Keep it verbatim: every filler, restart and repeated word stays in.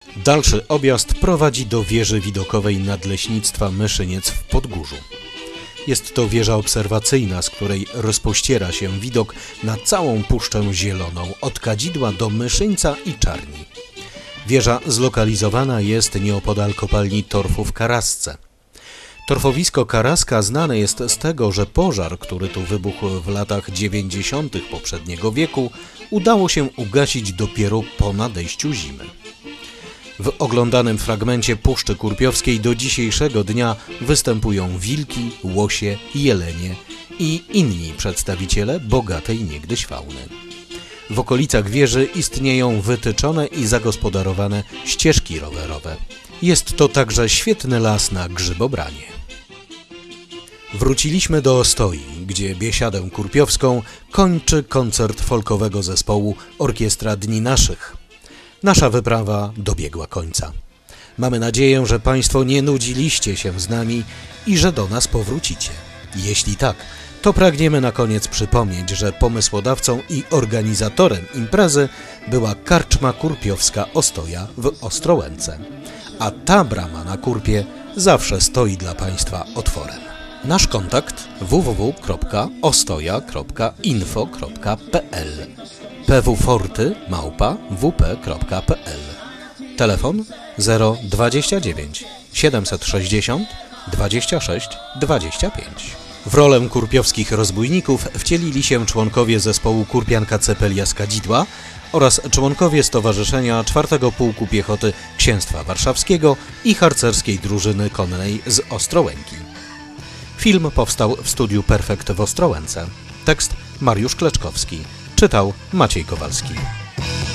Dalszy objazd prowadzi do wieży widokowej Nadleśnictwa Myszyniec w Podgórzu. Jest to wieża obserwacyjna, z której rozpościera się widok na całą Puszczę Zieloną, od Kadzidła do Myszyńca i Czarni. Wieża zlokalizowana jest nieopodal kopalni torfu w Karasce. Torfowisko Karaska znane jest z tego, że pożar, który tu wybuchł w latach dziewięćdziesiątych poprzedniego wieku, udało się ugasić dopiero po nadejściu zimy. W oglądanym fragmencie Puszczy Kurpiowskiej do dzisiejszego dnia występują wilki, łosie, jelenie i inni przedstawiciele bogatej niegdyś fauny. W okolicach wieży istnieją wytyczone i zagospodarowane ścieżki rowerowe. Jest to także świetny las na grzybobranie. Wróciliśmy do Ostoi, gdzie biesiadę kurpiowską kończy koncert folkowego zespołu Orkiestra Dni Naszych. Nasza wyprawa dobiegła końca. Mamy nadzieję, że Państwo nie nudziliście się z nami i że do nas powrócicie. Jeśli tak, to pragniemy na koniec przypomnieć, że pomysłodawcą i organizatorem imprezy była Karczma Kurpiowska Ostoja w Ostrołęce, a ta brama na Kurpie zawsze stoi dla Państwa otworem. Nasz kontakt w w w kropka ostoja kropka info kropka p l pwforty małpa w p kropka p l. Telefon zero dwadzieścia dziewięć siedemset sześćdziesiąt dwadzieścia sześć dwadzieścia pięć. W rolę kurpiowskich rozbójników wcielili się członkowie zespołu Kurpianka Cepelia z Kadzidła oraz członkowie Stowarzyszenia czwartego Pułku Piechoty Księstwa Warszawskiego i harcerskiej drużyny konnej z Ostrołęki. Film powstał w studiu Perfekt w Ostrołęce. Tekst Mariusz Kleczkowski. Czytał Maciej Kowalski.